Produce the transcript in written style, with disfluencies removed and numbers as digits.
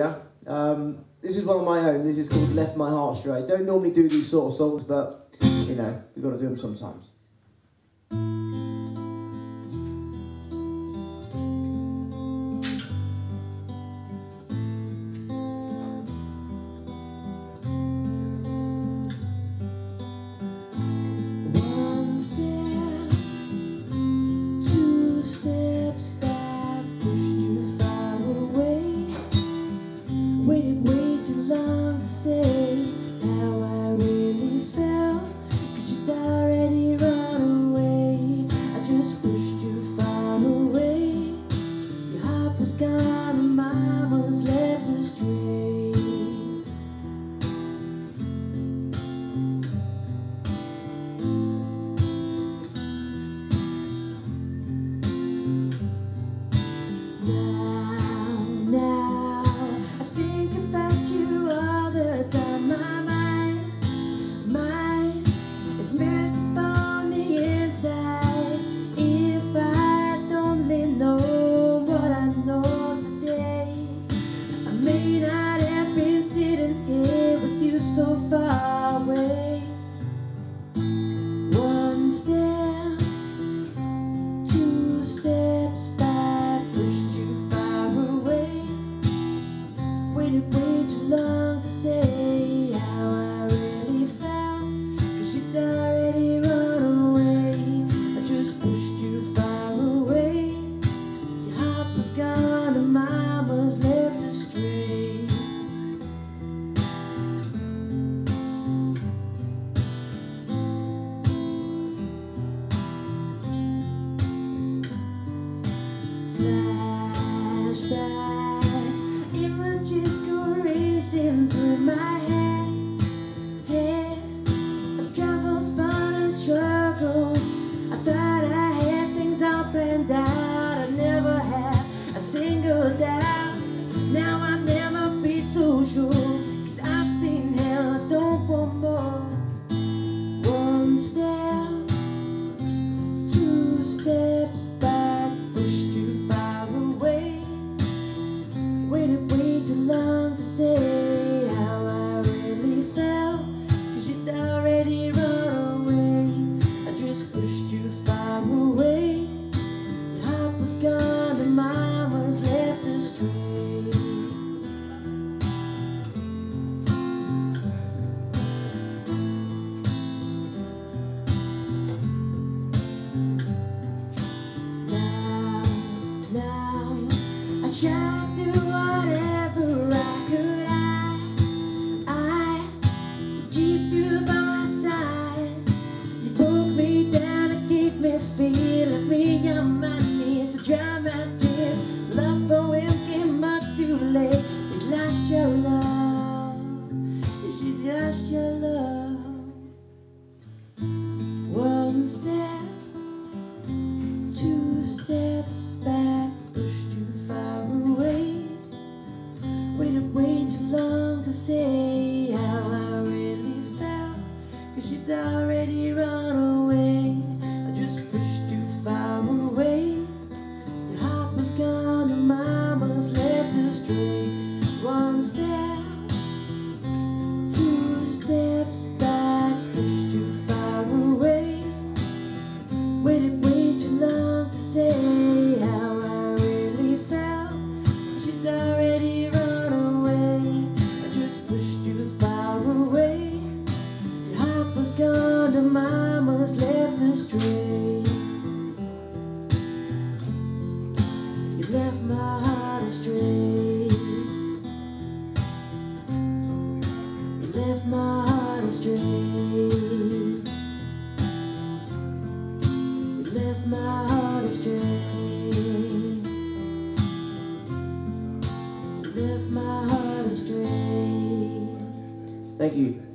you. This is one of my own. This is called Left My Heart Stray. Don't normally do these sort of songs, but, you know, we've got to do them sometimes. Waited way too long to say how I really felt, 'cause you'd already run away. I just pushed you far away. Your heart was gone and mine was left astray. Now I think about you all the time. My mind is messed up on the inside. If I'd only known what I know today, I may not have been sitting here with you so far away. One step, two steps back, pushed you far away. Waited way too long to say how I really felt, 'cause you'd already run away. I just pushed you far away. Your heart was gone and mine was left astray. Flashbacks, images go racing through my head of troubles, fun and struggles. I thought I had things all planned out. I never had a single doubt. Now I'll never be so sure, 'cause I've seen hell, I don't want more. One step, two steps back, pushed you far away. Waited way too long to say how I really felt, 'cause you'd already run away. I just pushed you far away. Your heart was gone and mine was left astray. Now I tried to do whatever I could. I to keep you by my side. You broke me down and gave me fear, left me on my knees to dry my tears. Love for him came much too late. You lost your love. You lost your love. One step, two steps back, pushed you far away. Waited way too long to say how I really felt, 'cause you'd already run away. I just pushed you far away. Your heart was gone and mine was left astray. One step, two steps back, pushed you far away. Waited way too long to say how I really felt, 'cause you'd already run away. I just pushed you far away. Your heart was gone and mine was left astray. You left my heart astray. You left my heart astray. You left my heart astray. You left my heart astray. Thank you.